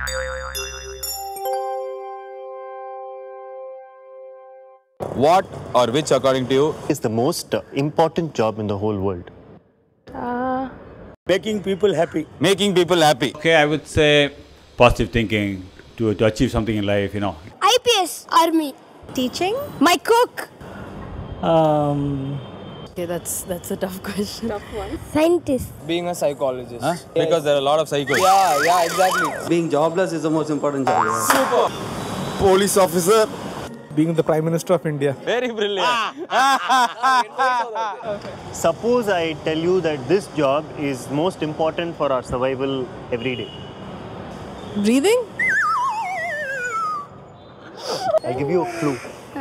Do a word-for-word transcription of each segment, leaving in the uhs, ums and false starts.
What or which, according to you, is the most uh, important job in the whole world? Uh, Making people happy. Making people happy. Okay, I would say positive thinking to, to achieve something in life, you know. I P S, Army. Teaching? My cook. Um. Okay, that's that's a tough question. Tough one. Scientist. Being a psychologist. Huh? Because there are a lot of psychos. Yeah, yeah, exactly. Being jobless is the most important job. Yeah. Super. Police officer. Being the Prime Minister of India. Very brilliant. Suppose I tell you that this job is most important for our survival every day. Breathing? I'll give you a clue.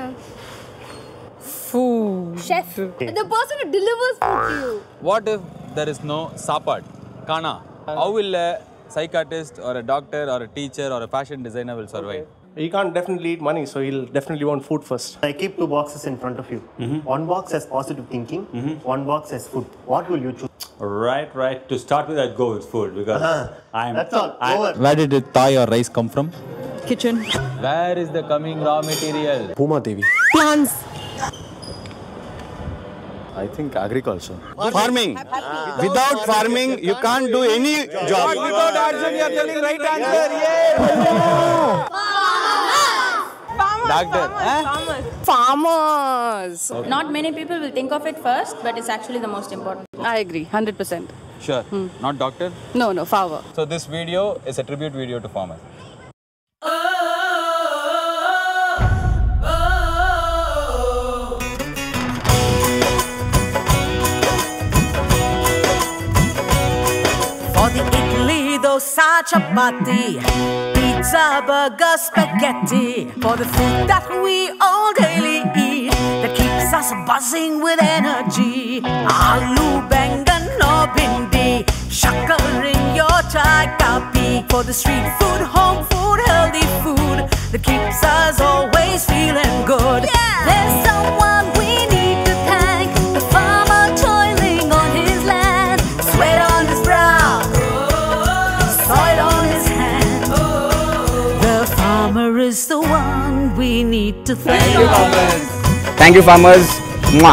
Food. Chef. The person who delivers food to you. What if there is no sapad? Kana. How will a psychiatrist or a doctor or a teacher or a fashion designer will survive? He can't definitely eat money, so he'll definitely want food first. I keep two boxes in front of you. Mm-hmm. One box has positive thinking, Mm-hmm. one box has food. What will you choose? Right, right. To start with, I'd go with food because Uh-huh. I'm. That's all. I'm, Over. Where did the thai or rice come from? Kitchen. Where is the coming raw material? Puma Devi. Plants. I think agriculture. Farming. Without farming, you can't do any job. Without Arjun, you are telling right answer. Yeah. Doctor. Farmers. Farmers. Okay. Not many people will think of it first, but it's actually the most important. I agree, one hundred percent. Sure. Not doctor? No, no, farmer. So this video is a tribute video to farmers. For the idli, dosa, chapati, pizza, burger, spaghetti. For the food that we all daily eat, that keeps us buzzing with energy. Aloo, bangan, or bindi, shakkar in your chai kapi. For the street food, home food, healthy food, that keeps us always feeling good. Yeah. There's someone we need to thank, the farmer toiling on his land, sweat on his brow, soil on his hand. The farmer is the one we need to thank. Thank you, farmers. Thank you, farmers. Mwah.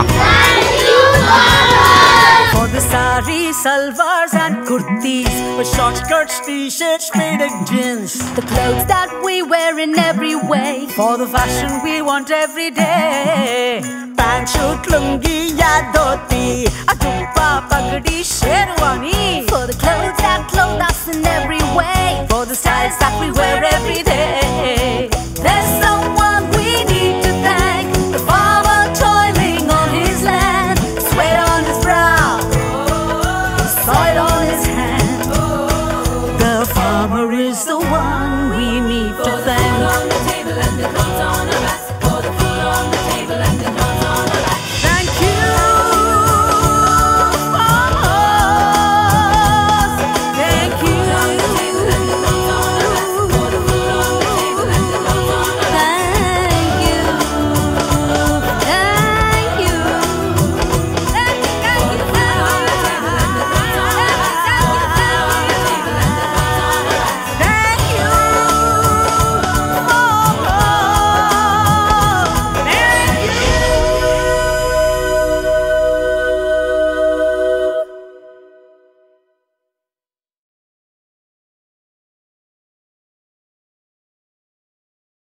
For the sari, salwars and kurtis, with short skirts, t-shirts, faded jeans, the clothes that we wear in every way, for the fashion we want every day. Pant, shirt, lungi, ya dhoti, a jubba, pagdi, sherwani, for the clothes that clothe us in every way, for the styles that we wear every day. There's someone we need to thank, the farmer toiling on his land, sweat on his brow, soil on his hand. The farmer is the one